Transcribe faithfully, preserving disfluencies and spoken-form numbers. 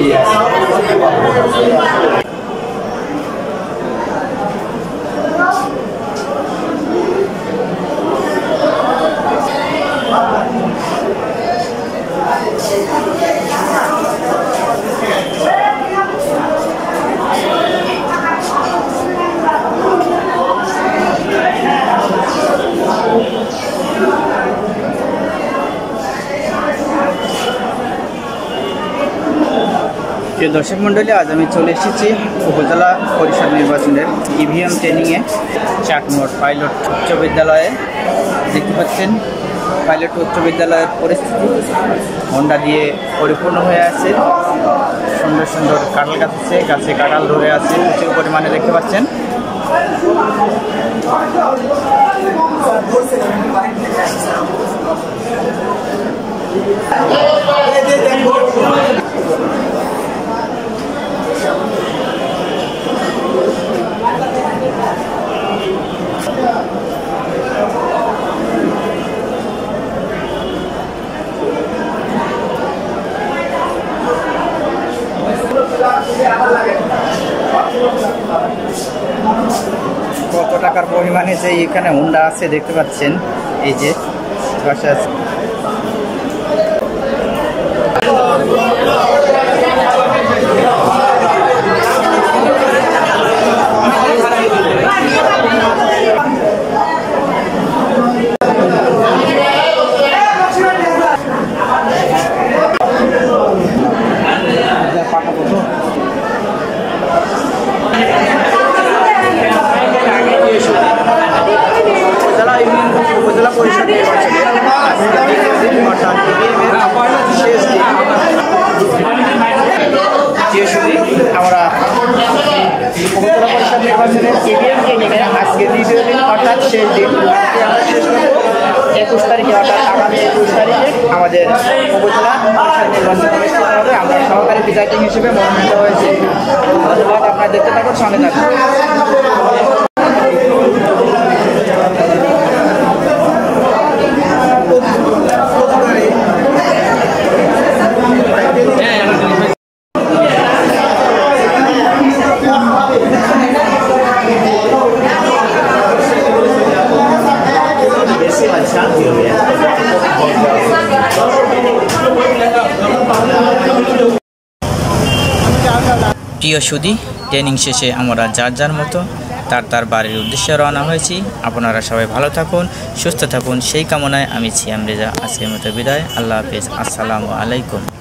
প্রিয় দর্শক মণ্ডলী, আজ আমি চলে এসেছি উপজেলা পরিষদ নির্বাচনের ইভিএম ট্রেনিংয়ে চাটমোড় পাইলট উচ্চ বিদ্যালয়ে। দেখতে পাচ্ছেন পাইলট উচ্চ বিদ্যালয়ের পরিস্থিতি হোন্ডা দিয়ে পরিপূর্ণ হয়ে আছে। সুন্দর সুন্দর কাঁঠাল গাছ আছে, গাছে কাঁঠাল ধরে আছে প্রচুর পরিমাণে দেখতে পাচ্ছেন। কত টাকার পরিমাণে যে এখানে হোন্ডা আছে দেখতে পাচ্ছেন, এই যে পাশে আছে। উপজেলা পরিষদ নির্বাচনের আমরা উপজেলা পরিষদ নির্বাচনের ইভিএম ট্রেনিংয়ে আজকে দ্বিতীয় দিন অর্থাৎ শেষ দিন আমরা শেষ করব একুশ তারিখে, অর্থাৎ আগামী একুশ তারিখে আমাদের উপজেলা পরিষদ নির্বাচন অনুষ্ঠিত হবে। আমরা সহকারী প্রিজাইডিং হিসেবে মনোনীত হয়েছে। ধন্যবাদ, আপনারা দেখতে থাকুন, সঙ্গে থাকুন। প্রিয় সুধী, ট্রেনিং শেষে আমরা যার যার মতো তার তার বাড়ির উদ্দেশ্যে রওনা হয়েছি। আপনারা সবাই ভালো থাকুন, সুস্থ থাকুন, সেই কামনায় আমি সিয়াম রেজা আজকের মতো বিদায়। আল্লাহ হাফেজ, আসসালামু আলাইকুম।